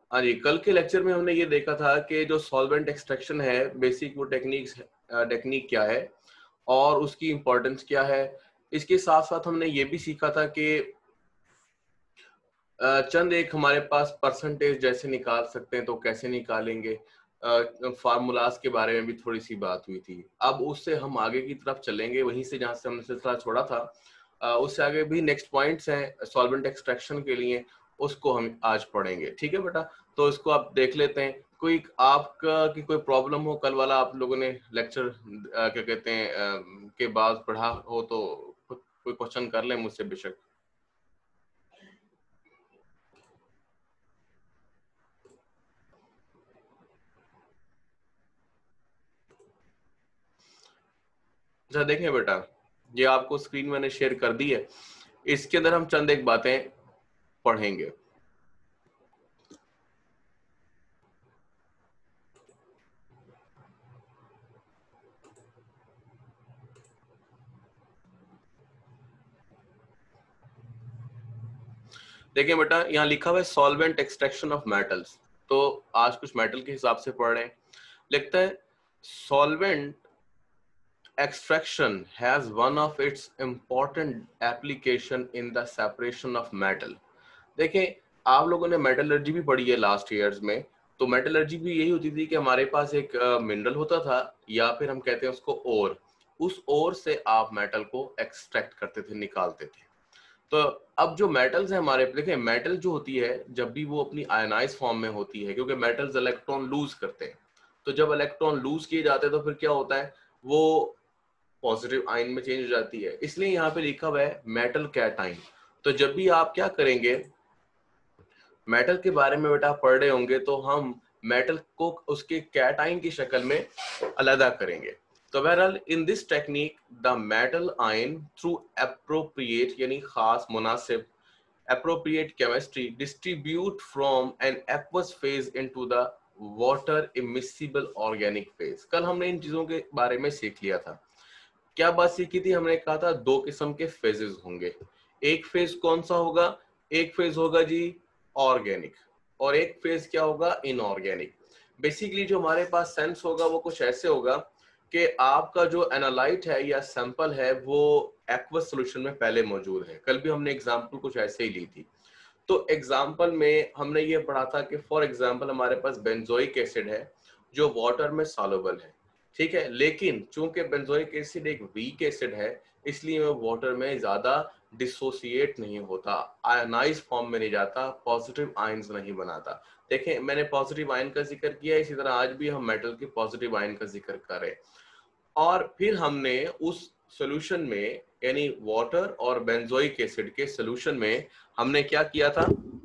हाँ जी, कल के लेक्चर में हमने ये देखा था कि जो सॉल्वेंट एक्सट्रैक्शन है, बेसिक वो टेक्निक क्या है और उसकी इम्पोर्टेंस क्या है। इसके साथ साथ हमने ये भी सीखा था कि चंद एक हमारे पास परसेंटेज जैसे निकाल सकते हैं तो कैसे निकालेंगे, फार्मूलाज के बारे में भी थोड़ी सी बात हुई थी। अब उससे हम आगे की तरफ चलेंगे, वहीं से जहाँ से हमने सिलसिला छोड़ा था उससे आगे भी नेक्स्ट पॉइंट्स हैं सॉल्वेंट एक्सट्रैक्शन के लिए, उसको हम आज पढ़ेंगे। ठीक है बेटा, तो इसको आप देख लेते हैं। कोई आपका की कोई प्रॉब्लम हो, कल वाला आप लोगों ने लेक्चर क्या कहते हैं के बाद पढ़ा हो तो कोई क्वेश्चन कर ले मुझसे बेशक। अच्छा देखें बेटा, ये आपको स्क्रीन मैंने शेयर कर दी है, इसके अंदर हम चंद एक बातें पढ़ेंगे। देखिए बेटा, यहाँ लिखा हुआ है सॉल्वेंट एक्सट्रैक्शन ऑफ मेटल्स, तो आज कुछ मेटल के हिसाब से पढ़ रहे हैं। लिखता है solvent extraction has one of its important application in the separation of metal। देखें, आप लोगों ने मेटलर्जी भी पढ़ी है लास्ट ईयर्स में, तो मेटलर्जी भी यही होती थी कि हमारे पास एक मिनरल होता था या फिर हम कहते हैं उसको ओर, उस ओर से आप मेटल को एक्सट्रैक्ट करते थे, निकालते थे। तो अब जो मेटल्स है हमारे, देखें मेटल जो होती है जब भी वो अपनी आयनाइज फॉर्म में होती है, क्योंकि मेटल्स इलेक्ट्रॉन लूज करते हैं, तो जब इलेक्ट्रॉन लूज किए जाते हैं तो फिर क्या होता है, वो पॉजिटिव आयन में चेंज हो जाती है। इसलिए यहाँ पे लिखा हुआ है मेटल कैटाइन। तो जब भी आप क्या करेंगे, मेटल के बारे में बेटा पढ़ रहे होंगे, तो हम मेटल को उसके कैटाइन की शक्ल में अलग करेंगे। तो बहरहाल in this technique the metal ion through appropriate यानी खास मुनासिब appropriate chemistry distribute from an aqueous phase into the water immiscible organic phase। कल हमने इन चीजों के बारे में सीख लिया था। क्या बात सीखी थी, हमने कहा था दो किस्म के फेजेस होंगे। एक फेज कौन सा होगा, एक फेज होगा जी ऑर्गेनिक, और एक फेज क्या होगा, इनऑर्गेनिक। बेसिकली जो हमारे पास सेंस होगा वो कुछ ऐसे होगा कि आपका जो एनालाइट है या सैंपल है वो एक्वस सॉल्यूशन में पहले मौजूद है। कल भी हमने एग्जांपल कुछ ऐसे ही ली थी। तो एग्जाम्पल में हमने ये पढ़ा था कि फॉर एग्जाम्पल हमारे पास बेंजोइक एसिड है जो वाटर में सॉल्युबल है, ठीक है, लेकिन चूंकि बेंजोइक एसिड एक वीक एसिड है इसलिए वो वाटर में ज्यादा डिसोसिएट नहीं होता, आयनाइज फॉर्म में नहीं जाता, पॉजिटिव आयंस नहीं बनाता। देखें मैंने पॉजिटिव आयन का जिक्र किया, इसी तरह आज भी हम मेटल के पॉजिटिव आयन का जिक्र करें। और फिर हमने उस सॉल्यूशन में यानी वाटर और बेंजोइक एसिड के सॉल्यूशन में हमने क्या किया था,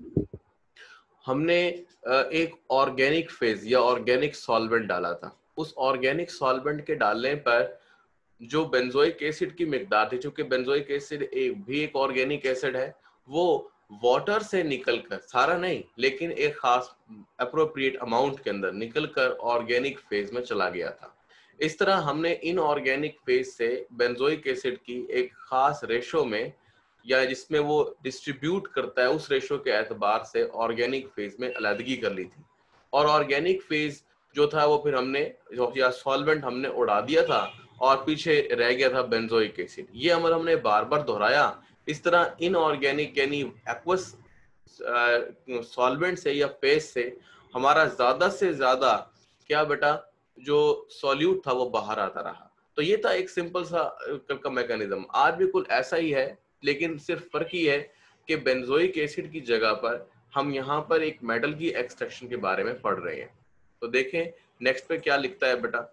हमने एक ऑर्गेनिक फेज या ऑर्गेनिक सॉल्वेंट डाला था। उस ऑर्गेनिक सॉल्वेंट के डालने पर जो बेंजोइक एसिड की मिकदार थी, चूंकि बेंजोइक एसिड एक ऑर्गेनिक एसिड है, वो वाटर से निकलकर, सारा नहीं लेकिन एक खास अप्रोप्रिएट अमाउंट के अंदर निकलकर ऑर्गेनिक फेज में चला गया था। इस तरह हमने इन ऑर्गेनिक फेज से बेंजोइक एसिड की एक खास रेशो में या जिसमें वो डिस्ट्रीब्यूट करता है उस रेशो के एतबार से ऑर्गेनिक फेज में अलहदगी कर ली थी। और ऑर्गेनिक फेज जो था वो फिर हमने या सॉल्वेंट हमने उड़ा दिया था और पीछे रह गया था बेंजोइक एसिड। ये अमल हमने बार बार दोहराया। इस तरह इनऑर्गेनिक यानी एक्वस सॉल्वेंट से या फेज से हमारा ज्यादा से ज्यादा क्या बेटा जो सॉल्यूट था वो बाहर आता रहा। तो ये था एक सिंपल सा कल का मैकेनिज्म। आज भी कुल ऐसा ही है, लेकिन सिर्फ फर्क ही है कि बेंजोइक एसिड की जगह पर हम यहाँ पर एक मेटल की एक्सट्रैक्शन के बारे में पढ़ रहे हैं। तो देखें नेक्स्ट पे क्या लिखता है बेटा।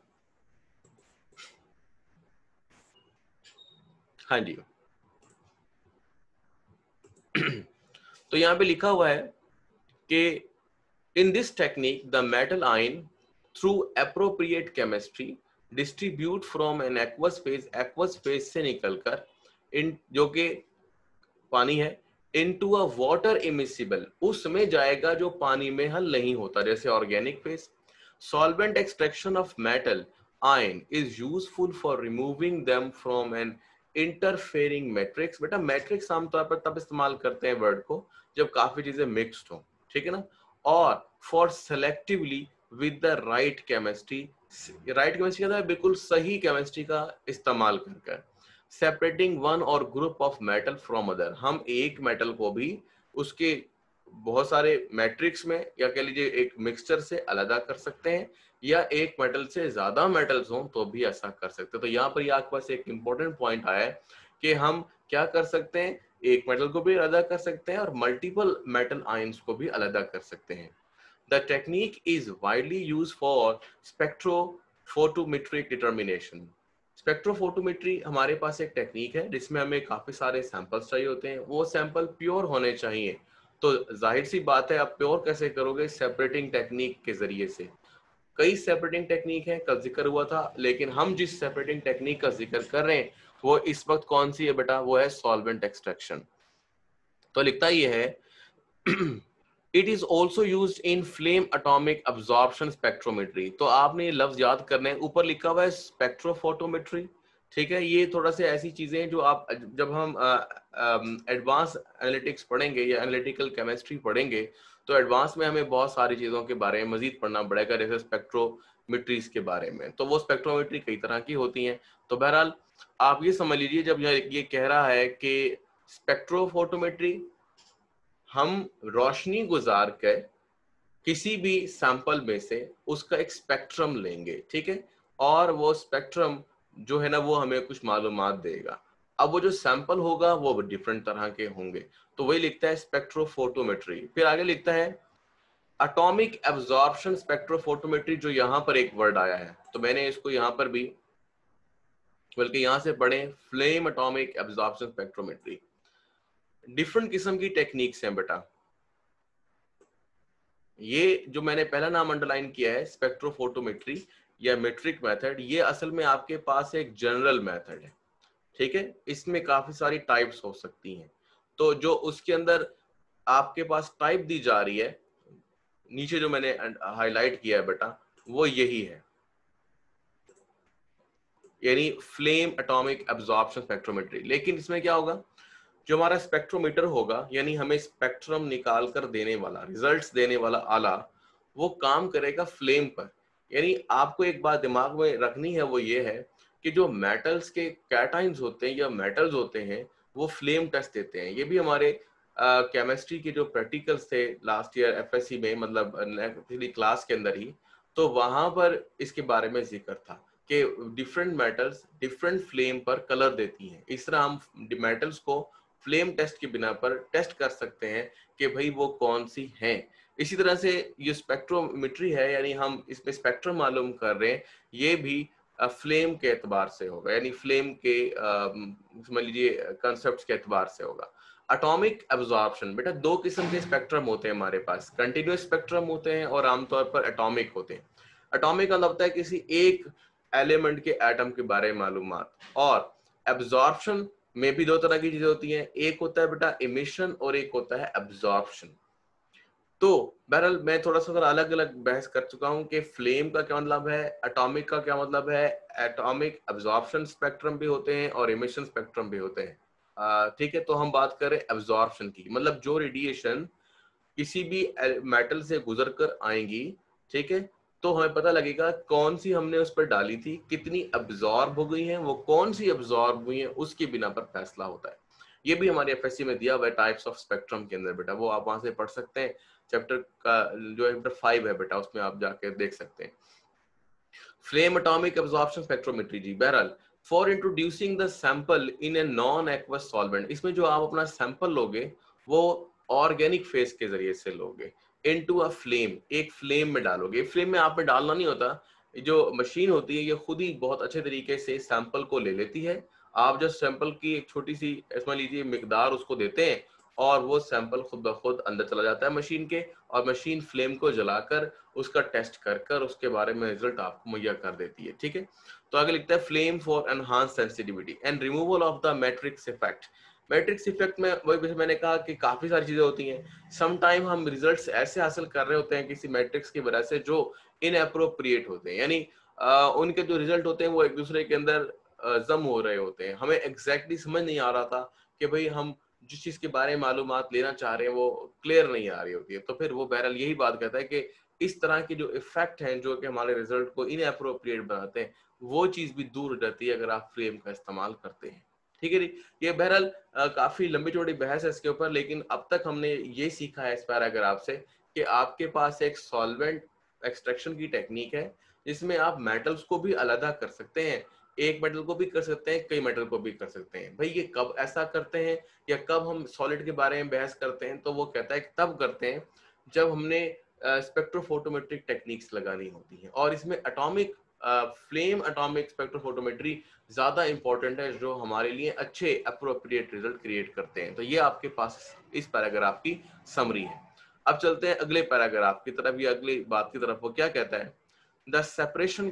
हाँ जी तो यहाँ पे लिखा हुआ है कि in this technique the metal ion through appropriate chemistry distribute from an aqueous phase से निकलकर इन जो कि पानी है इनटू अ वाटर इमिसिबल, उसमें जाएगा जो पानी में हल नहीं होता, जैसे organic phase. Solvent extraction of metal ion is useful for removing them from an interfering matrix. बेटा मैट्रिक्स आमतौर पर तब इस्तेमाल करते हैं वर्ड को जब काफी चीजें मिक्स्ड हो, ठीक है ना। और for selectively with the right chemistry, right chemistry का बिल्कुल सही केमिस्ट्री का इस्तेमाल कर सेपरेटिंग वन और group of metal from other, हम एक मेटल को भी उसके बहुत सारे मैट्रिक्स में या कह लीजिए एक मिक्सचर से अलग कर सकते हैं, या एक मेटल से ज्यादा मेटल्स हों तो भी ऐसा कर सकते हैं। तो यहाँ पर आपके पास एक इंपॉर्टेंट पॉइंट आया है कि हम क्या कर सकते हैं, एक मेटल को भी अलग कर सकते हैं और मल्टीपल मेटल आयंस को भी अलग कर सकते हैं। The technique is widely used for spectrophotometric determination. Spectrophotometry हमारे पास एक टेक्निक है जिसमें हमें काफी सारे सैंपल्स चाहिए होते हैं, वो सैंपल प्योर होने चाहिए। तो जाहिर सी बात है आप प्योर कैसे करोगे, सेपरेटिंग टेक्निक के जरिए से। कई सेपरेटिंग टेक्निक है, कल जिक्र हुआ था, लेकिन हम जिस सेपरेटिंग टेक्निक का जिक्र कर रहे हैं वो इस वक्त कौन सी है बेटा, वो है सॉल्वेंट एक्सट्रैक्शन। तो लिखता ये है it is also use in flame atomic absorption spectrometry. तो आपने ये लफ्ज याद करने हैं, ऊपर लिखा हुआ है स्पेक्ट्रोफोटोमेट्री, ठीक है। ये थोड़ा से ऐसी चीजें हैं जो आप जब हम एडवांस एनालिटिक्स पढ़ेंगे या एनालिटिकल केमिस्ट्री पढ़ेंगे तो एडवांस में हमें बहुत सारी चीजों के बारे में मजीद पढ़ना पड़ेगा, जैसे स्पेक्ट्रोमेट्रीज के बारे में। तो वो स्पेक्ट्रोमेट्री कई तरह की होती हैं। तो बहरहाल आप ये समझ लीजिए, जब ये कह रहा है कि स्पेक्ट्रोफोटोमेट्री हम रोशनी गुजार कर किसी भी सैंपल में से उसका एक स्पेक्ट्रम लेंगे, ठीक है, और वो स्पेक्ट्रम जो है ना वो हमें कुछ मालूमात देगा। अब वो जो सैंपल होगा वो डिफरेंट तरह के होंगे, तो वही लिखता है स्पेक्ट्रोफोटोमेट्री। फिर आगे लिखता है एटॉमिक एब्जॉर्प्शन स्पेक्ट्रोफोटोमेट्री, जो यहाँ पर एक वर्ड आया है तो मैंने इसको यहाँ पर भी, बल्कि यहाँ से पढ़े, flame atomic absorption spectrometry. Different किस्म की टेक्निक्स हैं बेटा। ये जो मैंने पहला नाम अंडरलाइन किया है स्पेक्ट्रोफोटोमेट्री या मेट्रिक मेथड, ये असल में आपके पास एक जनरल मेथड है, ठीक है। इसमें काफी सारी टाइप्स हो सकती हैं। तो जो उसके अंदर आपके पास टाइप दी जा रही है नीचे जो मैंने हाईलाइट किया है बेटा, वो यही है, यानी फ्लेम एटॉमिक एब्जॉर्प्शन स्पेक्ट्रोमेट्री। लेकिन इसमें क्या होगा, जो हमारा स्पेक्ट्रोमीटर होगा, यानी हमें स्पेक्ट्रम निकाल कर देने वाला, रिजल्ट्स देने वाला आला, वो काम करेगा फ्लेम पर। यानी आपको एक बात दिमाग में रखनी है, वो ये है कि जो मेटल्स के कैटाइंस होते हैं या मेटल्स होते हैं वो फ्लेम टेस्ट देते हैं। ये भी हमारे केमिस्ट्री के जो प्रैक्टिकल्स थे लास्ट ईयर एफएससी में, मतलब पिछली क्लास के अंदर ही, तो वहां पर इसके बारे में जिक्र था कि डिफरेंट मेटल्स डिफरेंट फ्लेम पर कलर देती हैं। इस तरह हम मेटल्स को फ्लेम टेस्ट के बिना पर टेस्ट कर सकते हैं कि भाई वो कौन सी हैं। इसी तरह से ये स्पेक्ट्रोमेट्री है, यानी हम इसमें स्पेक्ट्रम मालूम कर रहे हैं, ये भी फ्लेम के एतबार से होगा, यानी फ्लेम के समझ लीजिए कंसेप्ट के एतबार से होगा। एटॉमिक एब्जॉर्प्शन, बेटा दो किस्म के स्पेक्ट्रम होते हैं हमारे पास, कंटिन्यूअस स्पेक्ट्रम होते हैं और आमतौर पर एटॉमिक होते हैं। एटॉमिक का मतलब होता है किसी एक एलिमेंट के एटम के बारे में मालूमात, और एब्जॉर्प्शन में भी दो तरह की चीजें होती हैं, एक होता है बेटा इमिशन और एक होता है एब्जॉर्प्शन। तो बहरहाल मैं थोड़ा सा अलग अलग बहस कर चुका हूं कि फ्लेम का क्या मतलब है, एटॉमिक का क्या मतलब है। एटॉमिक एब्जॉर्प्शन स्पेक्ट्रम भी होते हैं और इमिशन स्पेक्ट्रम भी होते हैं, ठीक है। तो हम बात करें एब्जॉर्प्शन की, मतलब जो रेडिएशन किसी भी मेटल से गुजर कर आएंगी, ठीक है, तो हमें पता लगेगा कौन सी हमने उस पर डाली थी, कितनी अब्जॉर्ब हो गई हैं, वो कौन सी अब्जॉर्ब हुई हैं, उसके बिना पर फैसला होता है। ये भी हमारे एफएससी में दिया हुआ है टाइप्स ऑफ स्पेक्ट्रम के अंदर बेटा, वो आप वहां से पढ़ सकते हैं। चैप्टर का जो चैप्टर 5 है बेटा, उसमें आप जाके देख सकते हैं। फ्लेम एटॉमिक एब्जॉर्प्शन स्पेक्ट्रोमेट्री जी, बहरहाल for introducing the sample in a non aqueous solvent, इसमें जो आप अपना सैंपल लोगे वो ऑर्गेनिक फेज के जरिए से लोगे, इनटू अ फ्लेम, एक फ्लेम में डालोगे। फ्लेम में आप में डालना नहीं होता, जो मशीन होती है ये खुद ही बहुत अच्छे तरीके से सैंपल को ले लेती है। आप जब सैंपल की एक छोटी सी मान लीजिए मिकदार उसको देते हैं और वो सैंपल खुद ब खुद अंदर चला जाता है मशीन के, और मशीन फ्लेम को जलाकर उसका टेस्ट कर कर उसके बारे में रिजल्ट आपको मुहैया कर देती है, ठीक है। तो आगे लिखता है flame for enhance sensitivity and removal of the matrix effect. Matrix effect में वही मैंने कहा कि काफी सारी चीजें होती हैं। सम टाइम हम रिजल्ट्स ऐसे हासिल कर रहे होते हैं किसी मैट्रिक्स की वजह से जो इनएप्रोप्रिएट होते हैं, यानी उनके जो रिजल्ट होते हैं वो एक दूसरे के अंदर जम हो रहे होते हैं। हमें एग्जैक्टली समझ नहीं आ रहा था कि भाई हम जिस चीज के बारे में मालूमात लेना चाह रहे हैं वो क्लियर नहीं आ रही होती है, तो फिर वो बहरहाल यही बात कहता है कि इस तरह के जो इफेक्ट हैं जो कि हमारे रिजल्ट को इनएप्रोप्रिएट बनाते हैं, वो चीज भी दूर हो जाती है अगर आप फ्रेम का इस्तेमाल करते हैं। ठीक है जी। ये बहरहाल काफी लंबी चौड़ी बहस है इसके ऊपर, लेकिन अब तक हमने ये सीखा है इस पैराग्राफ से कि आपके पास एक सॉल्वेंट एक्सट्रैक्शन की टेक्निक है जिसमें आप मेटल्स को भी अलग कर सकते हैं, एक मेटल को भी कर सकते हैं, कई मेटल को भी कर सकते हैं। भाई ये कब ऐसा करते हैं या कब हम सॉलिड के बारे में बहस करते हैं, तो वो कहता है कि तब करते हैं जब हमने स्पेक्ट्रोफोटोमेट्रिक टेक्निक्स लगानी होती हैं, और इसमें एटॉमिक फ्लेम एटॉमिक स्पेक्ट्रोफोटोमेट्री ज्यादा इंपॉर्टेंट है, जो हमारे लिए अच्छे अप्रोप्रिएट रिजल्ट क्रिएट करते हैं। तो ये आपके पास इस पैराग्राफ की समरी है। अब चलते हैं अगले पैराग्राफ की तरफ या अगली बात की तरफ। वो क्या कहता है? The separation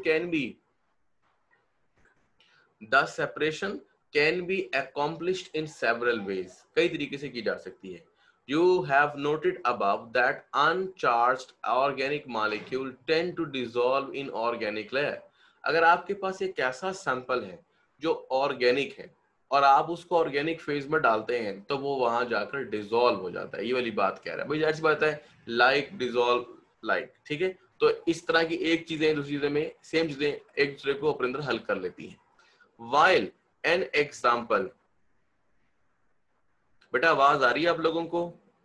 can be accomplished in several ways। कई तरीके से की जा सकती है। You have noted above that uncharged organic molecule tend to dissolve in organic layer। अगर आपके पास एक ऐसा सैंपल है जो ऑर्गेनिक है और आप उसको ऑर्गेनिक फेज में डालते हैं, तो वो वहां जाकर डिसॉल्व हो जाता है। ये वाली बात कह रहा है भाई, जाहिर सी बात है, लाइक डिसॉल्व लाइक। ठीक है, तो इस तरह की एक चीजें दूसरी चीजें में सेम चीजें एक दूसरे को अपने अंदर हल कर लेती हैं। While an example, बेटा आवाज आ रही है आप लोगों को?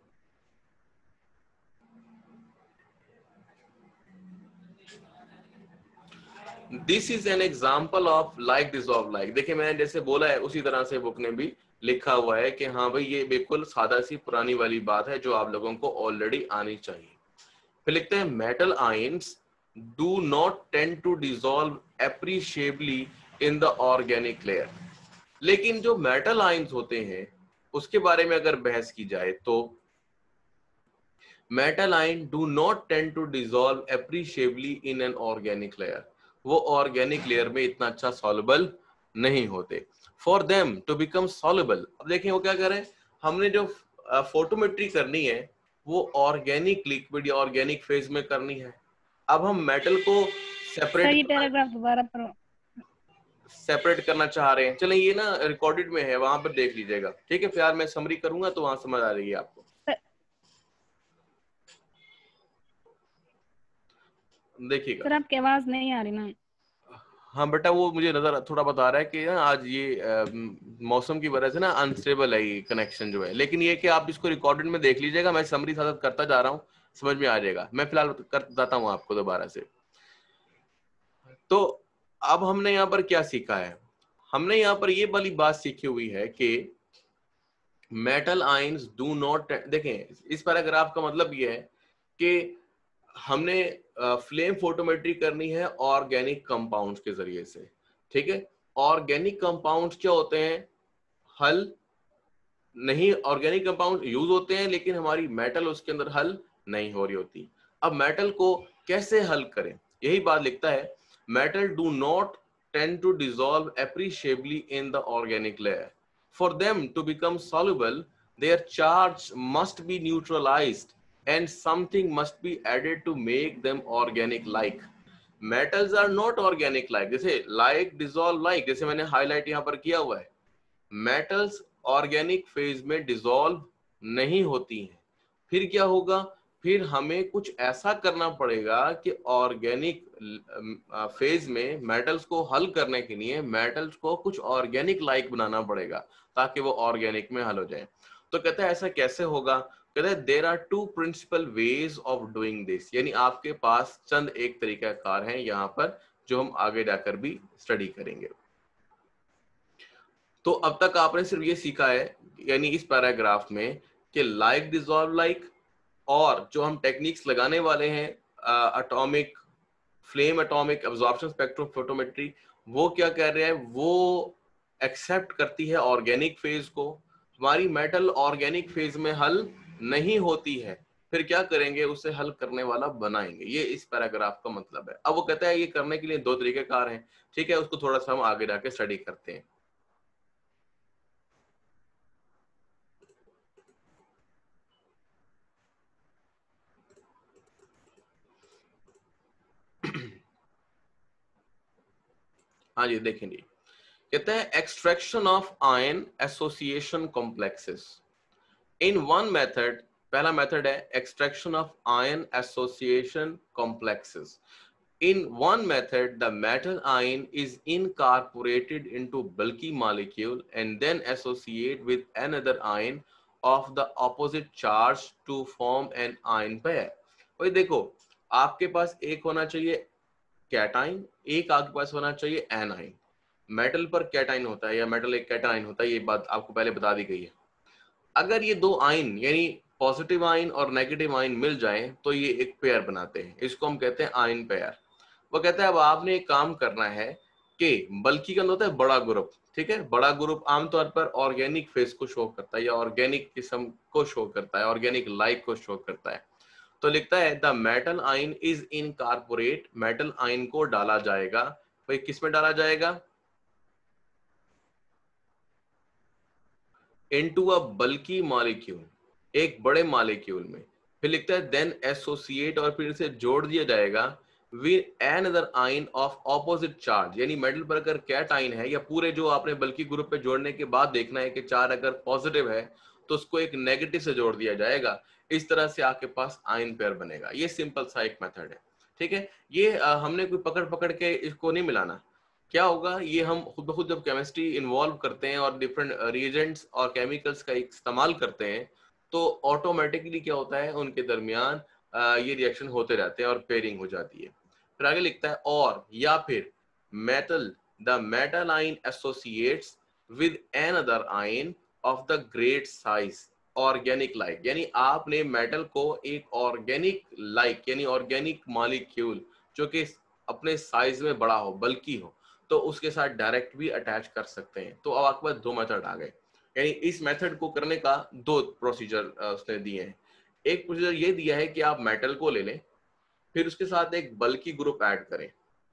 This is an example of like dissolve like. देखिए मैंने जैसे बोला है उसी तरह से बुक ने भी लिखा हुआ है कि हाँ भाई ये बिल्कुल सादा सी पुरानी वाली बात है जो आप लोगों को ऑलरेडी आनी चाहिए। फिर लिखते हैं metal ions do not tend to dissolve appreciably in the organic layer. लेकिन जो मेटल आयंस होते हैं उसके बारे में अगर बहस की जाए तो metal ion do not tend to dissolve appreciably in an organic layer. वो ऑर्गेनिक लेयर में इतना अच्छा सॉल्युबल नहीं होते। For them to become soluble, अब देखें वो क्या कर रहे हैं, हमने जो फोटोमेट्री करनी है वो ऑर्गेनिक लिक्विड या ऑर्गेनिक फेज में करनी है। अब हम मेटल को सेपरेट करना चाह रहे हैं। चलें ये ना रिकॉर्डेड में है, वहां पर देख लीजिएगा। ठीक है, फिर मैं समरी करूंगा तो वहां समझ आ रही है आपको। देखिएगा सर आपकी आवाज नहीं आ रही ना। हाँ बेटा, वो मुझे नजर थोड़ा बता रहा है कि ना आज ये मौसम की वजह से ना अनस्टेबल है ये कनेक्शन जो है। लेकिन ये कि आप इसको रिकॉर्डेड में देख लीजिएगा, मैं समरी साथ करता जा रहा हूँ, समझ में आ जाएगा। मैं फिलहाल कर जाता हूँ आपको दोबारा से। तो अब हमने यहाँ पर क्या सीखा है? हमने यहाँ पर ये वाली बात सीखी हुई है कि मेटल आयंस डू नॉट, देखें इस पैराग्राफ का मतलब ये है कि हमने फ्लेम फोटोमेट्री करनी है ऑर्गेनिक कंपाउंड्स के जरिए से। ठीक है, ऑर्गेनिक कंपाउंड्स क्या होते हैं? हल नहीं, ऑर्गेनिक कंपाउंड यूज होते हैं लेकिन हमारी मेटल उसके अंदर हल नहीं हो रही होती। अब मेटल को कैसे हल करें, यही बात लिखता है। Metal do not tend to dissolve appreciably in the organic layer. For them to become soluble their charge must be neutralised and something must be added to make them organic like। metals are not organic like, जैसे like dissolve like, जैसे मैंने highlight यहां पर किया हुआ है, metals organic phase में डिसॉल्व नहीं होती हैं। फिर क्या होगा? फिर हमें कुछ ऐसा करना पड़ेगा कि ऑर्गेनिक फेज में मेटल्स को हल करने के लिए मेटल्स को कुछ ऑर्गेनिक लाइक बनाना पड़ेगा ताकि वो ऑर्गेनिक में हल हो जाए। तो कहते हैं ऐसा कैसे होगा? कहते हैं there are two principal ways of doing this, यानी आपके पास चंद एक तरीकाकार हैं यहाँ पर जो हम आगे जाकर भी स्टडी करेंगे। तो अब तक आपने सिर्फ ये सीखा है यानी इस पैराग्राफ में कि लाइक डिसॉल्व लाइक, और जो हम टेक्निक्स लगाने वाले हैं atomic flame atomic absorption spectrophotometry, वो क्या कह रहे हैं? वो एक्सेप्ट करती है ऑर्गेनिक फेज को। हमारी मेटल ऑर्गेनिक फेज में हल नहीं होती है, फिर क्या करेंगे? उसे हल करने वाला बनाएंगे। ये इस पैराग्राफ का मतलब है। अब वो कहता है ये करने के लिए दो तरीकेकार हैं। ठीक है, उसको थोड़ा सा हम आगे जाके स्टडी करते हैं। हाँ जी, देखें जी, कहते हैं extraction of ion association complexes. In one method, पहला मेथड है extraction of ion association complexes. In one method, the metal ion is incorporated into bulky molecule and then associate with another ion of the opposite charge to form an ion pair. भाई देखो, आपके पास एक होना चाहिए cation, एक आपके पास होना चाहिए एनाइन. मेटल पर कैटाइन होता है या मेटल एक कैटाइन होता है, ये बात आपको पहले बता दी गई है. अगर ये दो आयन यानी पॉजिटिव आयन और नेगेटिव आयन मिल जाएं तो ये एक पेयर बनाते हैं, इसको हम कहते हैं आयन पेयर. वो कहता है अब आपने एक काम करना है कि बल्कि का होता है बड़ा ग्रुप, ठीक है. बड़ा ग्रुप आमतौर पर ऑर्गेनिक फेस को शो करता है या ऑर्गेनिक किस्म को शो करता है, ऑर्गेनिक लाइक को शो करता है. तो लिखता है the metal ion is incorporate, metal ion को डाला जाएगा. भाई किस में डाला जाएगा? इनटू अ बल्की मॉलिक्यूल, एक बड़े मॉलिक्यूल में. फिर लिखता है देन एसोसिएट, और फिर इसे जोड़ दिया जाएगा with another ion of opposite charge. यानी मेटल पर अगर कैटाइन है या पूरे जो आपने बल्की ग्रुप पे जोड़ने के बाद देखना है कि चार अगर पॉजिटिव है तो उसको एक नेगेटिव से जोड़ दिया जाएगा. इस तरह से आपके पास आयन पेयर बनेगा. ये सिंपल सा एक मेथड है, ठीक है. ये हमने कोई पकड़ पकड़ के इसको नहीं मिलाना. क्या होगा, ये हम खुद ब खुद जब केमिस्ट्री इन्वॉल्व करते हैं और डिफरेंट रिएजेंट्स और केमिकल्स का इस्तेमाल करते हैं तो ऑटोमेटिकली क्या होता है, उनके दरमियान ये रिएक्शन होते रहते हैं और पेयरिंग हो जाती है. फिर आगे लिखता है और या फिर metal, the metal ion associates with another ion of the great size organic like. यानी आपने मेटल को एक ऑर्गेनिक लाइक यानी ऑर्गेनिक मॉलिक्यूल जो कि अपने साइज में बड़ा हो, बल्कि हो, तो उसके साथ डायरेक्ट भी अटैच कर सकते हैं. तो अब आपके पास दो मेथड आ गए. यानी इस मेथड को करने का दो प्रोसीजर उसने दिए हैं. एक प्रोसीजर ये दिया है कि आप मेटल को ले लें, फिर उसके साथ एक बल्की ग्रुप ऐड करें.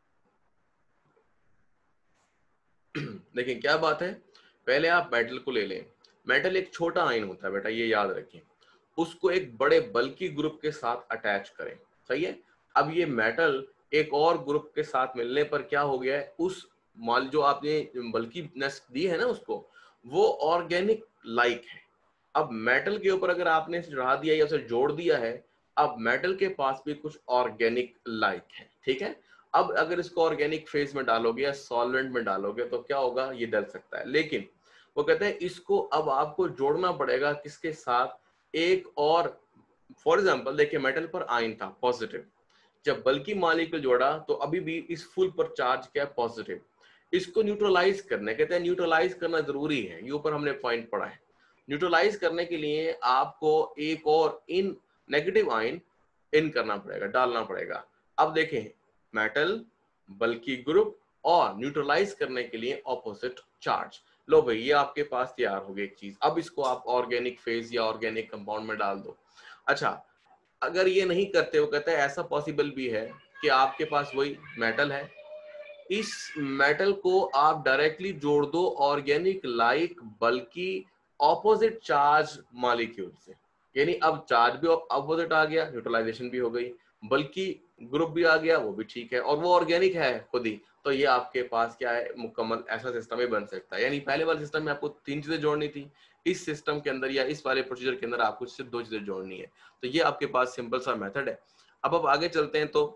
लेकिन क्या बात है, पहले आप मेटल को ले लें. मेटल एक छोटा आयन होता है बेटा, ये याद रखें. उसको एक बड़े बल्की ग्रुप के साथ अटैच करें. सही है. अब ये मेटल एक और ग्रुप के साथ मिलने पर क्या हो गया है, उस मॉल जो आपने बल्कीनेस दी है ना उसको, वो ऑर्गेनिक लाइक है. अब मेटल के ऊपर अगर आपने इसे चढ़ा दिया या उसे जोड़ दिया है, अब मेटल के पास भी कुछ ऑर्गेनिक लाइक है, ठीक है. अब अगर इसको ऑर्गेनिक फेज में डालोगे या सॉल्वेंट में डालोगे तो क्या होगा, ये डल सकता है. लेकिन वो कहते हैं इसको अब आपको जोड़ना पड़ेगा किसके साथ, एक और. फॉर एग्जाम्पल देखिए, मेटल पर आयन था पॉजिटिव, जब बल्कि मॉलिक्यूल जोड़ा तो अभी भी इस फुल पर चार्ज क्या है, पॉजिटिव. इसको न्यूट्रलाइज करना, कहते हैं न्यूट्रलाइज करना जरूरी है. ये ऊपर हमने पॉइंट पढ़ा है. न्यूट्रलाइज करने के लिए आपको एक और इन नेगेटिव आयन इन करना पड़ेगा, डालना पड़ेगा. अब देखें, मेटल, बल्कि ग्रुप और न्यूट्रलाइज करने के लिए ऑपोजिट चार्ज. लो भाई, ये आपके पास तैयार हो गई एक चीज. अब इसको आप ऑर्गेनिक फेज या ऑर्गेनिक कंपाउंड में डाल दो. अच्छा, अगर ये नहीं करते, वो कहते हैं ऐसा पॉसिबल भी है कि आपके पास वही मेटल है, इस मेटल को आप डायरेक्टली जोड़ दो ऑर्गेनिक लाइक बल्कि ऑपोजिट चार्ज मॉलिक्यूल से. यानी अब चार्ज भी ऑपोजिट आ गया, न्यूट्रलाइजेशन भी हो गई, बल्कि ग्रुप भी आ गया, वो भी ठीक है, और वो ऑर्गेनिक है खुद ही. तो ये आपके पास क्या है, मुकम्मल ऐसा सिस्टम ही बन सकता है. यानी पहले वाले सिस्टम में आपको तीन चीजें जोड़नी थी, इस सिस्टम के अंदर या इस वाले प्रोसीजर के अंदर आपको सिर्फ दो चीजें जोड़नी है. तो ये आपके पास सिंपल सा मेथड है. अब आगे चलते हैं. तो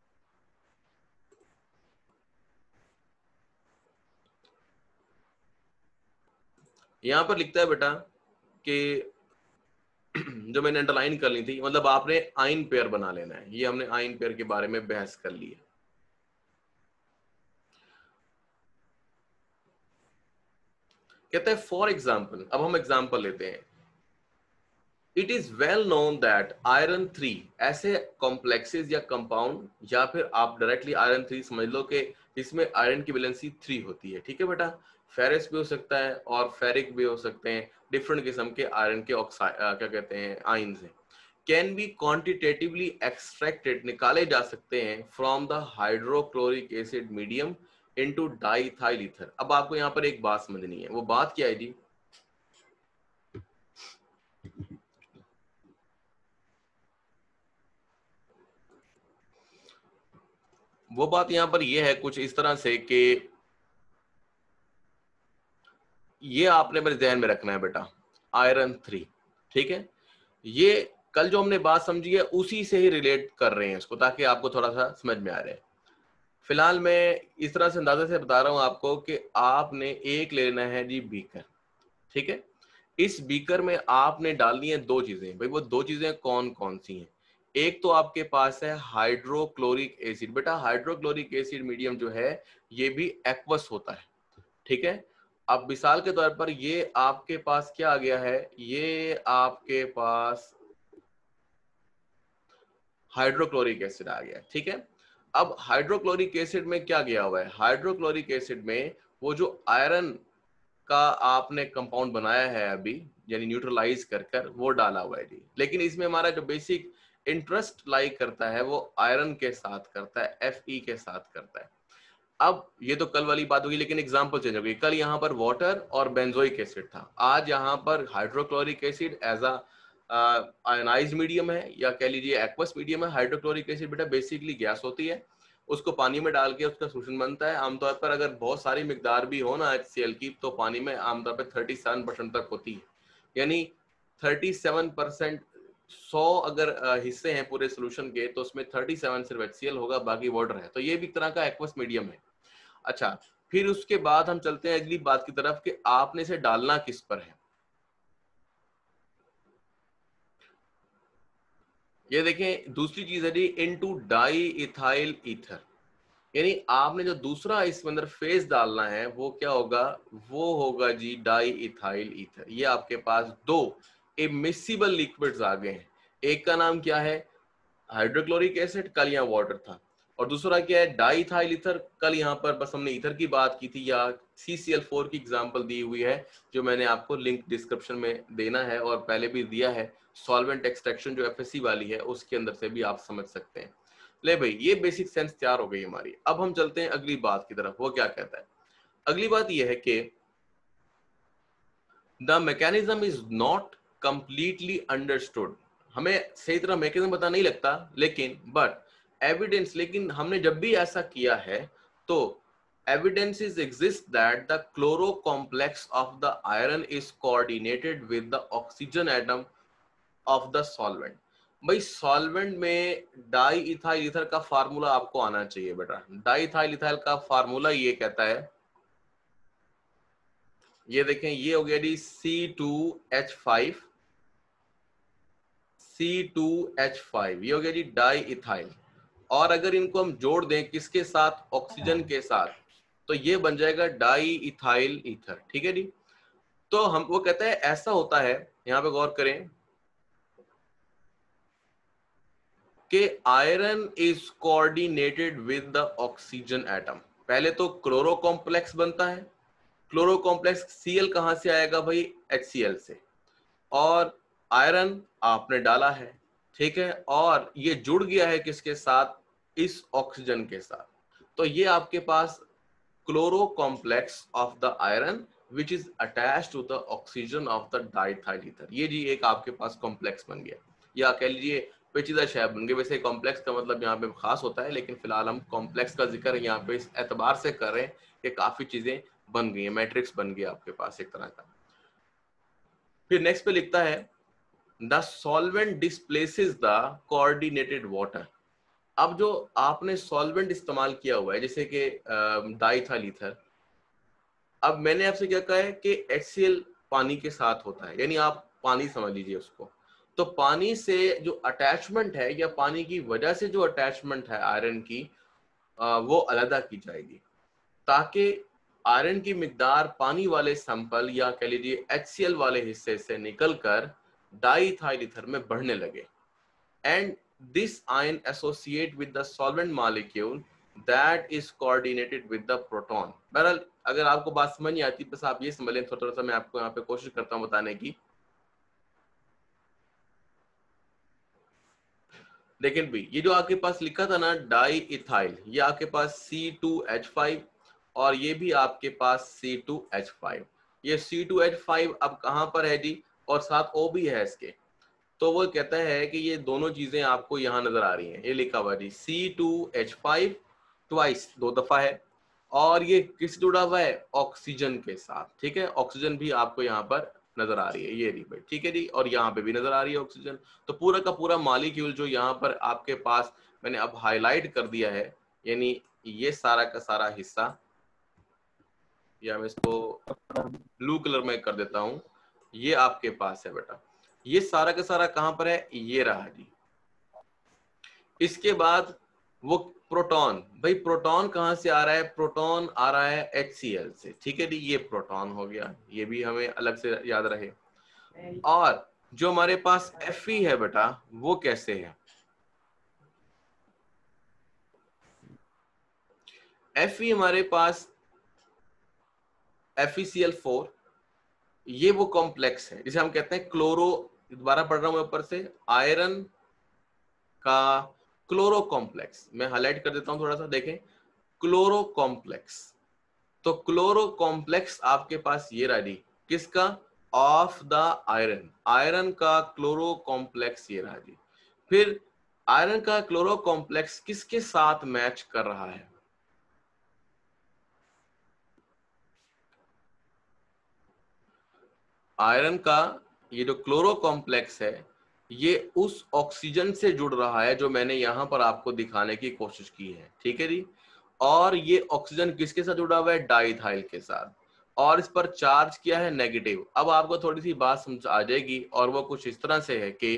यहां पर लिखता है बेटा कि जो मैंने अंडरलाइन कर ली थी, मतलब आपने आइन पेयर बना लेना है. ये हमने आइन पेयर के बारे में बहस कर ली है. कहते हैं फॉर एग्जाम्पल, अब हम एग्जाम्पल लेते हैं. It is well known that iron 3, ऐसे कॉम्प्लेक्सेस या कंपाउंड, या फिर आप डायरेक्टली आयरन 3 समझ लो कि इसमें आयरन की वैलेंसी 3 होती है, ठीक है बेटा. फेरस भी हो सकता है और फेरिक भी हो सकते हैं, डिफरेंट किस्म के आयरन के ऑक्साइड क्या कहते हैं, आयन्स हैं. कैन बी क्वांटिटेटिवली एक्सट्रैक्टेड, निकाले जा सकते हैं from the hydrochloric acid medium into diethyl ether. अब आपको यहाँ पर एक बात समझनी है. वो बात क्या है जी, वो बात यहाँ पर ये है कुछ इस तरह से कि ये आपने मेरे ध्यान में रखना है बेटा. आयरन 3, ठीक है, ये कल जो हमने बात समझी है उसी से ही रिलेट कर रहे हैं इसको, ताकि आपको थोड़ा सा समझ में आ रहा है। फिलहाल मैं इस तरह से अंदाजे से बता रहा हूं आपको कि आपने एक लेना है जी बीकर, ठीक है। इस बीकर में आपने डालनी है दो चीजें, भाई वो दो चीजें कौन कौन सी हैं? एक तो आपके पास है हाइड्रोक्लोरिक एसिड। बेटा हाइड्रोक्लोरिक एसिड मीडियम जो है ये भी एक्वस होता है, ठीक है। अब मिसाल के तौर पर ये आपके पास क्या आ गया है, ये आपके पास हाइड्रोक्लोरिक एसिड आ गया, ठीक है। अब हाइड्रोक्लोरिक एसिड में क्या गया हुआ है? हाइड्रोक्लोरिक एसिड में वो जो आयरन का आपने कंपाउंड बनाया है अभी, यानी न्यूट्रलाइज कर कर वो डाला हुआ है जी। लेकिन इसमें हमारा जो बेसिक इंटरेस्ट लाई करता है वो आयरन के साथ करता है, Fe के साथ करता है। अब ये तो कल वाली बात होगी, लेकिन एग्जांपल चेंज हो गई। कल यहाँ पर वाटर और बेंजोइक एसिड था, आज यहाँ पर hydrochloric acid as a ionise medium है, या कह लीजिए एक्वस मीडियम है। हाइड्रोक्लोरिक एसिड बेटा बेसिकली गैस होती है, उसको पानी में डाल के उसका सोल्यूशन बनता है। आमतौर पर अगर बहुत सारी मिकदार भी हो ना HCl की, तो पानी में आमतौर पर 37% तक होती है, यानी 37%। 100 अगर हिस्से हैं पूरे सोल्यूशन के, तो उसमें 37 सिर्फ HCl होगा, बाकी वाटर है। तो ये भी एक तरह का एक्वस मीडियम है। अच्छा, फिर उसके बाद हम चलते हैं अगली बात की तरफ कि आपने इसे डालना किस पर है। ये देखें दूसरी चीज है जी, इनटू डाई इथाइल ईथर, यानी आपने जो दूसरा इसके अंदर फेज डालना है वो क्या होगा? वो होगा जी डाई इथाइल ईथर। ये आपके पास दो इमिसिबल लिक्विड्स आ गए हैं। एक का नाम क्या है? हाइड्रोक्लोरिक एसिड, कल यहाँ वाटर था। और दूसरा क्या है? Di ethyl ether. कल यहाँ पर बस हमने ईथर की बात की थी, या CCl4 की एग्जांपल दी हुई है, जो मैंने आपको लिंक डिस्क्रिप्शन में देना है और पहले भी दिया है। सॉल्वेंट एक्सट्रैक्शन जो FSC वाली है उसके अंदर से भी आप समझ सकते हैं। ले भाई, ये बेसिक सेंस तैयार हो गई हमारी। अब हम चलते हैं अगली बात की तरफ। वो क्या कहता है? अगली बात यह है कि the mechanism is not completely understood. हमें सही तरह मैकेनिज्म पता नहीं लगता, लेकिन बट एविडेंस, लेकिन हमने जब भी ऐसा किया है तो evidences exist that the chloro complex of the iron is coordinated with the oxygen atom of the solvent। भाई सॉल्वेंट में डाई इथाइल ईथर का फार्मूला आपको आना चाहिए बेटा। डाई इथाइल इथाइल का फार्मूला ये कहता है, ये देखें, ये हो गया जी C2H5, C2H5, ये हो गया जी डाई इथाइल। और अगर इनको हम जोड़ दें किसके साथ? ऑक्सीजन के साथ, तो ये बन जाएगा डाई इथाइल ईथर, ठीक है जी। तो हम वो कहता है ऐसा होता है, यहां पे गौर करें कि iron is coordinated with the oxygen atom. पहले तो क्लोरो कॉम्प्लेक्स बनता है। क्लोरो कॉम्प्लेक्स Cl कहां से आएगा भाई? HCl से। और आयरन आपने डाला है, ठीक है, और ये जुड़ गया है किसके साथ? इस ऑक्सीजन के साथ। तो ये आपके पास chloro complex of the iron which is attached to the oxygen of the diethyl ether. ये जी एक आपके पास कॉम्प्लेक्स बन गया, या कह लीजिए पेचीदा शय बन गए। वैसे कॉम्प्लेक्स का मतलब यहाँ पे खास होता है, लेकिन फिलहाल हम कॉम्प्लेक्स का जिक्र यहाँ पे इस एतबार से कर रहे हैं कि काफी चीजें बन गई हैं, मैट्रिक्स बन गया आपके पास एक तरह का। फिर नेक्स्ट पे लिखता है the solvent displaces the coordinated water. अब जो आपने सॉल्वेंट इस्तेमाल किया हुआ है, जैसे कि डाइथाइल ईथर, अब मैंने आपसे क्या कहा है कि HCl पानी के साथ होता है, यानी आप पानी समझ लीजिए उसको। तो पानी से जो अटैचमेंट है, या पानी की वजह से जो अटैचमेंट है आयरन की, वो अलहदा की जाएगी, ताकि आयरन की मिकदार पानी वाले सैंपल, या कह लीजिए HCl वाले हिस्से से निकलकर डाइथाइल ईथर में बढ़ने लगे। And this ion associate with the solvent molecule that is coordinated with the proton. बहरहाल अगर आपको बात समझ नहीं आती, बस आप ये समझ लें, थोड़ा सा मैं आपको यहाँ पे कोशिश करता हूँ बताने की। लेकिन भी ये जो आपके पास लिखा था ना डाई इथाइल, ये आपके पास C2H5, और ये भी आपके पास C2H5। ये C2H5 अब कहां पर है जी? और साथ O भी है इसके। तो वो कहता है कि ये दोनों चीजें आपको यहां नजर आ रही हैं, ये लिखा हुआ जी C2H5 ट्वाइस, दो दफा है। और ये किस जुड़ा हुआ है? ऑक्सीजन के साथ, ठीक है। ऑक्सीजन भी आपको यहाँ पर नजर आ रही है, ये रही भाई, ठीक है जी। और यहाँ पे भी नजर आ रही है ऑक्सीजन। तो पूरा का पूरा मॉलिक्यूल जो यहाँ पर आपके पास मैंने अब हाईलाइट कर दिया है, यानी ये सारा का सारा हिस्सा, या मैं इसको ब्लू कलर में कर देता हूं, ये आपके पास है बेटा। ये सारा का सारा कहां पर है, ये रहा जी। इसके बाद वो प्रोटॉन, भाई प्रोटॉन कहां से आ रहा है, प्रोटॉन आ रहा है HCl से, ठीक है जी। ये प्रोटॉन हो गया, ये भी हमें अलग से याद रहे। और जो हमारे पास Fe है बेटा, वो कैसे है, Fe हमारे पास FeCl4, ये वो कॉम्प्लेक्स है जिसे हम कहते हैं क्लोरो, दोबारा पढ़ रहा हूं ऊपर से, आयरन का क्लोरो कॉम्प्लेक्स। मैं हाईलाइट कर देता हूं थोड़ा सा, देखें, क्लोरो कॉम्प्लेक्स। तो क्लोरो कॉम्प्लेक्स आपके पास ये रहा जी, किसका, ऑफ द आयरन, आयरन का क्लोरो कॉम्प्लेक्स ये रहा जी। फिर आयरन का क्लोरो कॉम्प्लेक्स किसके साथ मैच कर रहा है, आयरन का ये जो क्लोरो कॉम्प्लेक्स है, ये उस ऑक्सीजन से जुड़ रहा है जो मैंने यहां पर आपको दिखाने की कोशिश की है, ठीक है जी। और ये ऑक्सीजन किसके साथ जुड़ा हुआ है, डाइथाइल के साथ, और इस पर चार्ज किया है नेगेटिव। अब आपको थोड़ी सी बात समझ आ जाएगी, और वो कुछ इस तरह से है कि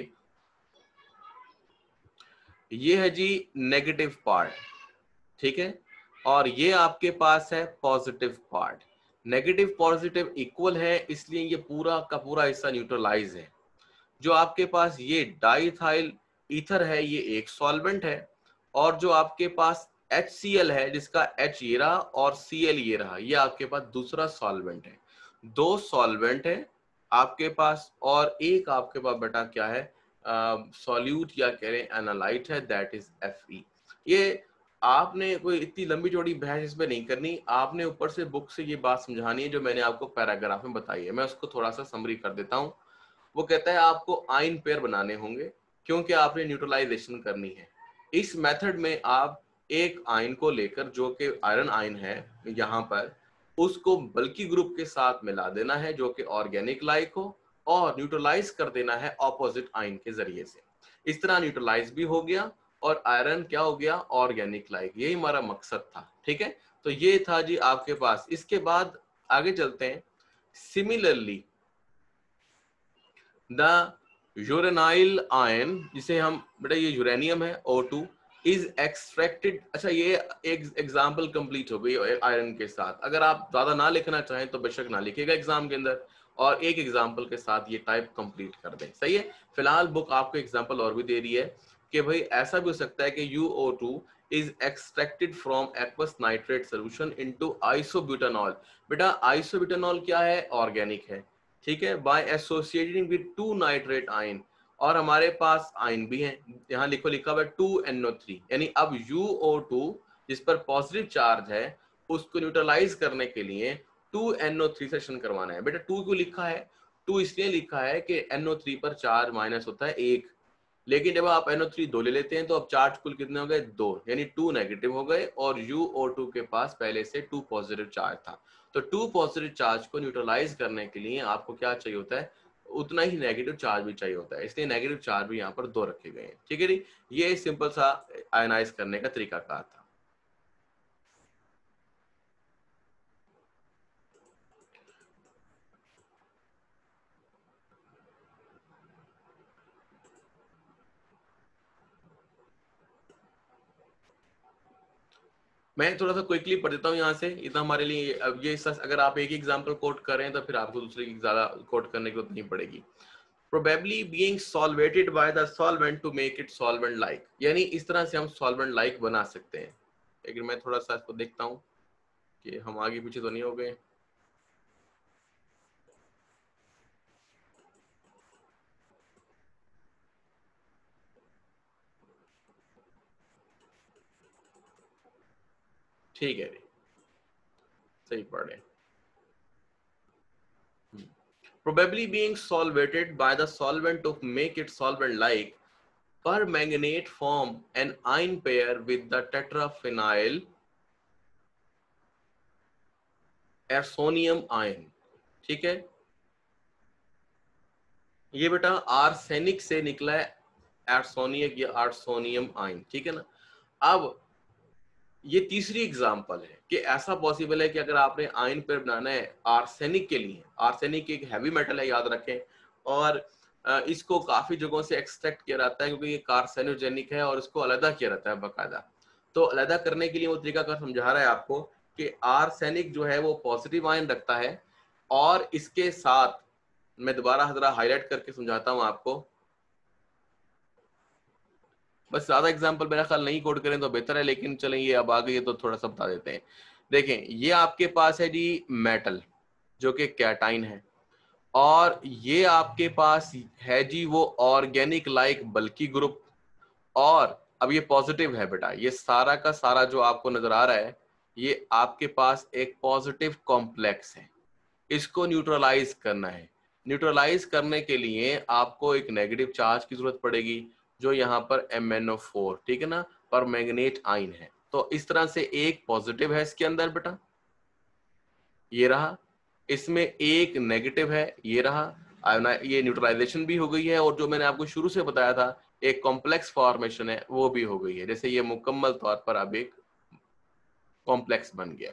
ये है जी नेगेटिव पार्ट, ठीक है, और ये आपके पास है positive part. Negative positive equal है, इसलिए ये पूरा का पूरा हिस्सा न्यूट्रलाइज है। जो आपके पास ये डाइथाइल ईथर है, ये एक सॉल्वेंट है, और जो आपके पास HCl है, जिसका H ये रहा और Cl ये रहा, ये आपके पास दूसरा सॉल्वेंट है। दो सॉल्वेंट है आपके पास, और एक आपके पास बेटा क्या है, सॉल्यूट या कह रहे एनालाइट है, दैट इज Fe। ये आपने कोई इतनी लंबी चौड़ी बहस इसमें नहीं करनी, आपने ऊपर से बुक से ये बात समझानी है जो मैंने आपको पैराग्राफ में बताई है। मैं उसको थोड़ा सा समरी कर देता हूँ। वो कहता है आपको आयन पेयर बनाने होंगे, क्योंकि आपने न्यूट्रलाइजेशन करनी है। इस मेथड में आप एक आयन को लेकर, जो कि आयरन आयन है यहाँ पर, उसको बल्कि ग्रुप के साथ मिला देना है जो कि ऑर्गेनिक लाइक हो, और न्यूट्रलाइज कर देना है ऑपोजिट आयन के जरिए से। इस तरह न्यूट्रलाइज भी हो गया और आयरन क्या हो गया, ऑर्गेनिक लाइक। यही हमारा मकसद था, ठीक है। तो ये था जी आपके पास। इसके बाद आगे चलते हैं। सिमिलरली द यूरेनाइल आयन, जिसे हम बेटा ये यूरेनियम है O2, इज एक्सट्रैक्टेड। अच्छा, ये एक एग्जाम्पल कंप्लीट हो गई आयरन के साथ। अगर आप ज्यादा ना लिखना चाहें तो बेशक ना लिखिएगा एग्जाम के अंदर, और एक एग्जाम्पल के साथ ये टाइप कंप्लीट कर दें, सही है। फिलहाल बुक आपको एग्जाम्पल और भी दे रही है कि भाई ऐसा भी हो सकता है कि UO2 is extracted from aqueous nitrate solution into isobutanol. बेटा आइसोब्यूटानॉल क्या है, ऑर्गेनिक है, ठीक है, by associating with 2 nitrate ion. और हमारे पास आयन भी है, यहाँ लिखा हुआ है 2NO3, यानी अब UO2 जिस पर पॉजिटिव चार्ज है, उसको न्यूट्रलाइज करने के लिए 2NO3 सेशन करवाना है। बेटा 2 क्यों लिखा है, 2 इसलिए लिखा है कि NO3 पर चार्ज माइनस होता है 1, लेकिन जब आप NO3 2 ले लेते हैं तो अब चार्ज कुल कितने हो गए, 2, यानी 2 नेगेटिव हो गए, और UO2 के पास पहले से 2 पॉजिटिव चार्ज था। तो 2 पॉजिटिव चार्ज को न्यूट्रलाइज करने के लिए आपको क्या चाहिए होता है, उतना ही नेगेटिव चार्ज भी चाहिए होता है, इसलिए नेगेटिव चार्ज भी यहाँ पर 2 रखे गए हैं, ठीक है जी। ये सिंपल सा आयनाइज करने का तरीकाकार था। मैं थोड़ा सा क्विकली पढ़ देता हूँ यहाँ से, इतना हमारे लिए अब ये अगर आप एक एग्जाम्पल कोट कर रहे हैं तो फिर आपको दूसरे की ज्यादा कोट करने की जरूरत नहीं पड़ेगी। Probably being solvated by the solvent to make it solvent like, यानी इस तरह से हम solvent like बना सकते हैं। लेकिन मैं थोड़ा सा इसको देखता हूँ कि हम आगे पीछे तो नहीं हो गए। ठीक है, सही पढ़ रहे हैं। Probably being solvated by the solvent to make it solvent like, permanganate form an ion pair with the tetraphenyl ersonium ion, ठीक है। ये बेटा आर्सेनिक से निकला है आर्सोनियम या आर्सोनियम आयन, ठीक है ना। अब ये तीसरी एग्जांपल है कि ऐसा पॉसिबल है कि अगर आपने आयन पेयर बनाना है आर्सेनिक के लिए, आर्सेनिक एक हैवी मेटल है याद रखें, और इसको काफी जगहों से एक्सट्रैक्ट किया जाता है क्योंकि ये कार्सिनोजेनिक है और इसको अलग किया जाता है बाकायदा। तो अलग करने के लिए वो तरीका कर समझा रहा है आपको कि आर्सेनिक जो है वो पॉजिटिव आयन रखता है, और इसके साथ मैं दोबारा जरा हाईलाइट करके समझाता हूं आपको, बस ज्यादा एग्जांपल मेरा ख्याल नहीं कोड करें तो बेहतर है, लेकिन चलें ये अब आ गई है तो थोड़ा सा बता देते हैं। देखें ये आपके पास है जी मेटल जो कि कैटाइन है, और ये आपके पास है जी वो ऑर्गेनिक लाइक बल्कि ग्रुप, और अब ये पॉजिटिव है बेटा, ये सारा का सारा जो आपको नजर आ रहा है ये आपके पास एक पॉजिटिव कॉम्प्लेक्स है, इसको न्यूट्रलाइज करना है। न्यूट्रलाइज करने के लिए आपको एक नेगेटिव चार्ज की जरूरत पड़ेगी जो यहाँ पर MnO4, ठीक है ना, पर मैग्नेट आयन है। तो इस तरह से एक पॉजिटिव है इसके अंदर बेटा, ये रहा, इसमें एक नेगेटिव है, ये रहा, ये न्यूट्रलाइजेशन भी हो गई है, और जो मैंने आपको शुरू से बताया था एक कॉम्प्लेक्स फॉर्मेशन है वो भी हो गई है, जैसे ये मुकम्मल तौर पर अब एक कॉम्प्लेक्स बन गया।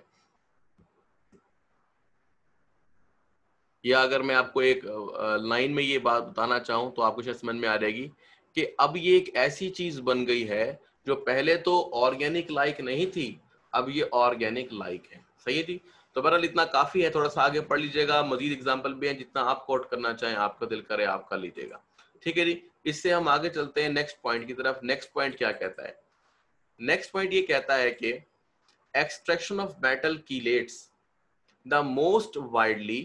या अगर मैं आपको एक लाइन में ये बात बताना चाहूं तो आपको शायद समझ में आ जाएगी कि अब ये एक ऐसी चीज बन गई है जो पहले तो ऑर्गेनिक लाइक नहीं थी, अब ये ऑर्गेनिक लाइक है। सही है जी। तो बहरहाल इतना काफी है, थोड़ा सा आगे पढ़ लीजिएगा, मजीद एग्जाम्पल भी हैं, जितना आप कोट करना चाहें, आपका दिल करे आपका लीजिएगा। ठीक है जी। इससे हम आगे चलते हैं नेक्स्ट पॉइंट की तरफ। नेक्स्ट पॉइंट क्या कहता है? नेक्स्ट पॉइंट ये कहता है कि extraction of metal chelates, the most widely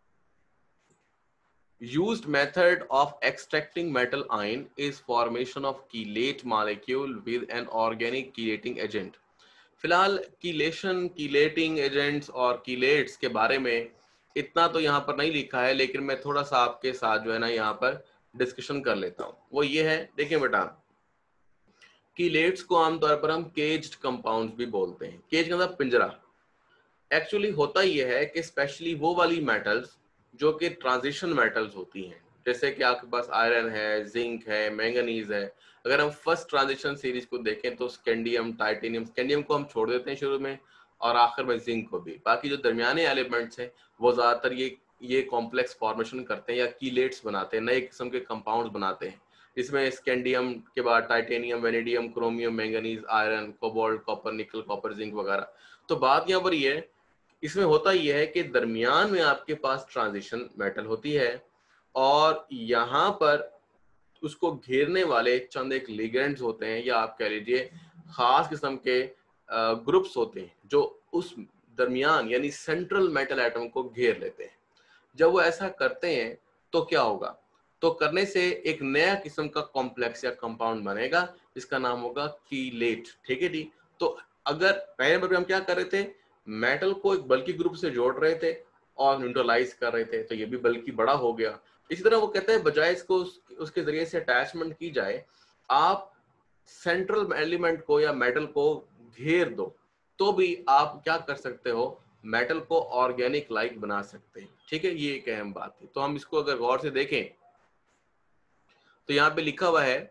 used method of extracting metal ion is formation of chelate molecule with an organic chelating agent। फिलहाल कीलेशन, कीलेटिंग एजेंट्स और कीलेट्स के बारे में इतना तो यहाँ पर नहीं लिखा है, लेकिन मैं थोड़ा सा आपके साथ जो है ना यहाँ पर डिस्कशन कर लेता हूँ। वो ये है, देखिए बेटा, कीलेट्स को आमतौर पर हम केज्ड कंपाउंड्स भी बोलते हैं। केज का मतलब पिंजरा। एक्चुअली होता यह है कि स्पेशली वो वाली मेटल्स जो कि ट्रांजिशन मेटल्स होती हैं, जैसे कि आपके पास आयरन है, जिंक है, मैंगनीज है। अगर हम फर्स्ट ट्रांजिशन सीरीज को देखें तो स्कैंडियम, टाइटेनियम, स्कैंडियम को हम छोड़ देते हैं शुरू में, और आखिर में जिंक को भी। बाकी जो दरमियाने एलिमेंट्स हैं वो ज्यादातर ये कॉम्प्लेक्स फॉर्मेशन करते हैं या कीलेट्स बनाते हैं, नए किस्म के कंपाउंड्स बनाते हैं। इसमें स्कैंडियम के बाद titanium, vanadium, chromium, manganese, iron, cobalt, copper, nickel, copper, zinc वगैरह। तो बात यहाँ पर यह है, इसमें होता यह है कि दरमियान में आपके पास ट्रांजिशन मेटल होती है, और यहाँ पर उसको घेरने वाले चंद एक लिगेंड्स होते हैं, या आप कह लीजिए खास किस्म के ग्रुप्स होते हैं जो उस दरमियान यानी सेंट्रल मेटल एटम को घेर लेते हैं। जब वो ऐसा करते हैं तो क्या होगा? तो करने से एक नया किस्म का कॉम्प्लेक्स या कंपाउंड बनेगा जिसका नाम होगा कीलेट। ठीक है जी। तो अगर पहले नंबर पे हम क्या कर रहे थे, मेटल को एक बल्कि ग्रुप से जोड़ रहे थे और न्यूट्रलाइज कर रहे थे, तो ये भी बल्कि बड़ा हो गया। इसी तरह वो कहते हैं बजाय इसको उसके जरिए से अटैचमेंट की जाए, आप सेंट्रल एलिमेंट को या मेटल को घेर दो, तो भी आप क्या कर सकते हो, मेटल को ऑर्गेनिक लाइक बना सकते हैं। ठीक है, ये एक अहम बात है। तो हम इसको अगर गौर से देखें तो यहाँ पे लिखा हुआ है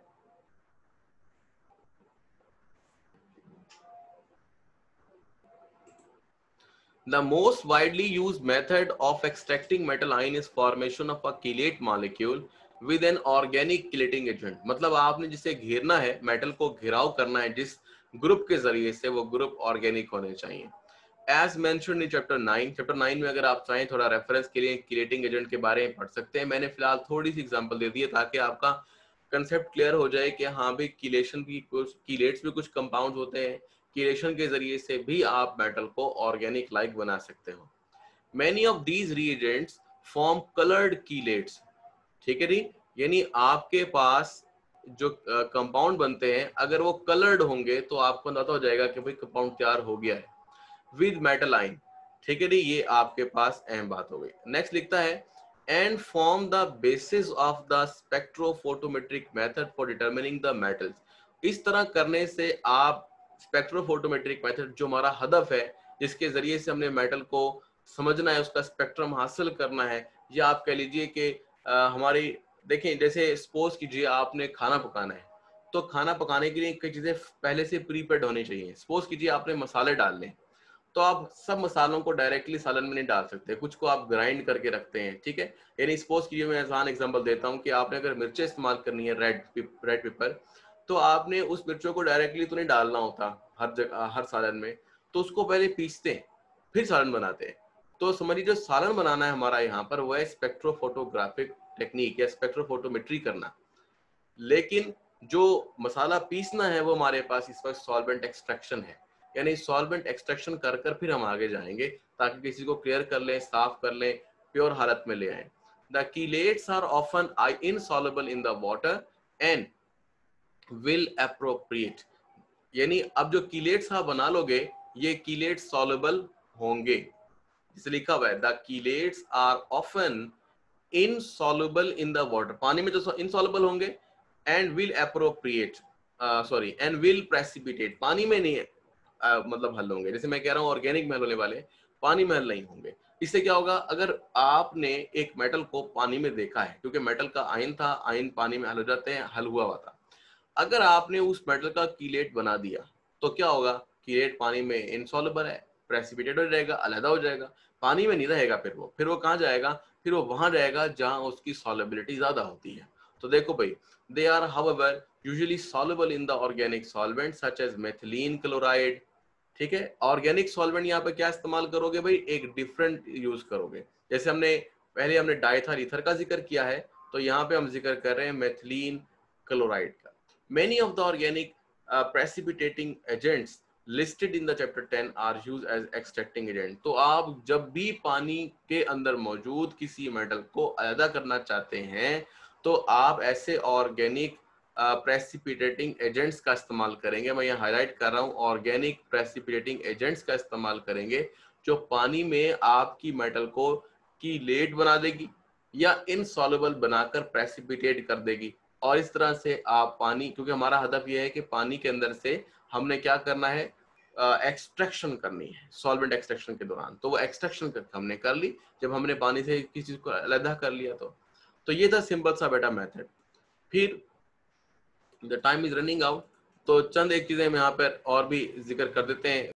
The most widely used method of extracting metal ion is formation of a chelate molecule with an organic chelating agent। मतलब आपने जिसे घेरना है, मेटल को घेराव करना है जिस ग्रुप के जरिए से, वो ग्रुप ऑर्गेनिक होने चाहिए। As mentioned in chapter 9, chapter 9 में अगर आप चाहें थोड़ा रेफरेंस के लिए कीलेटिंग एजेंट के बारे में पढ़ सकते हैं। मैंने फिलहाल थोड़ी सी एग्जांपल दे दी है ताकि आपका कंसेप्ट क्लियर हो जाए कि हाँ भी कीलेशन भी कुछ, कीलेट्स भी कुछ कंपाउंड होते हैं, कीलेशन के जरिए से भी आप मेटल को ऑर्गेनिक लाइक बना सकते हो। Many of these reagents form colored chelates। ठीक है जी। यानी आपके पास जो कंपाउंड बनते हैं अगर वो कलर्ड होंगे तो आपको अंदाजा हो जाएगा कि भाई कंपाउंड तैयार हो गया है विद मेटल आयन। ठीक है जी, ये आपके पास अहम बात हो गई। नेक्स्ट लिखता है and form the basis of the spectrophotometric method for determining the metals. इस तरह करने से आप स्पेक्ट्रोफोटोमेट्रिक मेथड जो हमारा हदफ है, जिसके जरिए से हमने मेटल को समझना है, उसका स्पेक्ट्रम हासिल करना है, या आप कह लीजिए कि हमारी देखें जैसे सपोज कीजिए आपने खाना पकाना है, तो खाना पकाने के लिए कई चीजें पहले से प्रीपेड होनी चाहिए। सपोज कीजिए आपने मसाले डालने, तो आप सब मसालों को डायरेक्टली सालन में नहीं डाल सकते, कुछ को आप ग्राइंड करके रखते हैं, ठीक है। यानी सपोज कीजिए मैं आसान एग्जांपल देता हूं कि आपने अगर मिर्चें इस्तेमाल करनी है, रेड पेपर, तो आपने उस मिर्चों को डायरेक्टली तो नहीं डालना होता हर जगह हर सालन में, तो उसको पहले पीसते हैं फिर सालन बनाते हैं। तो समझिए जो सालन बनाना है हमारा यहाँ पर वो है स्पेक्ट्रोफोटोग्राफिक टेक्निक या स्पेक्ट्रोफोटोमेट्री करना। लेकिन जो मसाला पीसना है वो हमारे पास इस वक्त सॉल्वेंट एक्सट्रैक्शन है। यानी सॉल्वेंट एक्सट्रैक्शन कर कर फिर हम आगे जाएंगे ताकि किसी को क्लियर कर लें, साफ कर लें, प्योर हालत में ले आए। The chelates are often insoluble in the water and will appropriate. यानी अब जो कीलेट्स आप बना लोगे ये कीलेट्स सॉल्युबल होंगे, जिसे लिखा हुआ है the chelates are often insoluble in the water, पानी में जो इनसॉल्युबल होंगे, and will appropriate sorry and will precipitate, पानी में नहीं मतलब हल होंगे। जैसे मैं कह रहा हूँ ऑर्गेनिक में हल होने वाले, पानी में हल नहीं होंगे। इससे क्या होगा, अगर आपने एक मेटल को पानी में देखा है, क्योंकि मेटल का आयन था, आयन पानी में हल हो जाते हैं, हल हुआ था। अगर आपने उस मेटल का कीलेट बना दिया तो क्या होगा, कीलेट पानी में इनसॉल्युबल है, प्रेसिपिटेट हो जाएगा, अलग हो जाएगा, पानी में नहीं रहेगा। फिर वो कहाँ जाएगा, फिर वो वहां जाएगा जहां उसकी सॉल्युबिलिटी ज्यादा होती है। तो देखो भाई, they are however usually soluble in the organic solvent such as methylene chloride. ठीक है, ऑर्गेनिक सॉल्वेंट यहाँ पे क्या इस्तेमाल करोगे भाई, एक डिफरेंट यूज करोगे। जैसे हमने डाइथर ईथर का जिक्र किया है, तो यहाँ पे हम जिक्र कर रहे हैं मेथिलीन क्लोराइड का। Many of the organic precipitating agents listed in the chapter 10 are used as extracting agent। तो आप जब भी पानी के अंदर मौजूद किसी मेटल को अलग करना चाहते हैं तो आप ऐसे ऑर्गेनिक प्रेसिपिटेटिंग एजेंट्स का इस्तेमाल करेंगे। मैं यहाँ हाईलाइट कर रहा हूँ, ऑर्गेनिक प्रेसिपिटेटिंग एजेंट्स का इस्तेमाल करेंगे जो पानी में आपकी मेटल को की लेट बना देगी या इनसॉल्युबल बनाकर प्रेसिपिटेट कर देगी। और इस तरह से आप पानी, क्योंकि हमारा हदफ यह है कि पानी के अंदर से हमने क्या करना है, एक्सट्रैक्शन करनी है सॉल्वेंट एक्सट्रैक्शन के दौरान। तो वो एक्सट्रैक्शन हमने कर ली जब हमने पानी से किसी चीज को अलग कर लिया। तो ये था सिंपल सा बेटा मेथड। फिर the time is running out, तो चंद एक चीजें हम यहाँ पर और भी जिक्र कर देते हैं